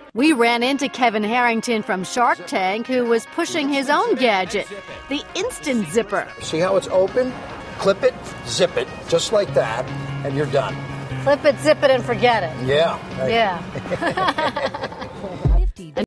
We ran into Kevin Harrington from Shark Tank, who was pushing his own gadget, the Instant Zipper. See how it's open? Clip it, zip it, just like that, and you're done. Clip it, zip it, and forget it. Yeah. Yeah.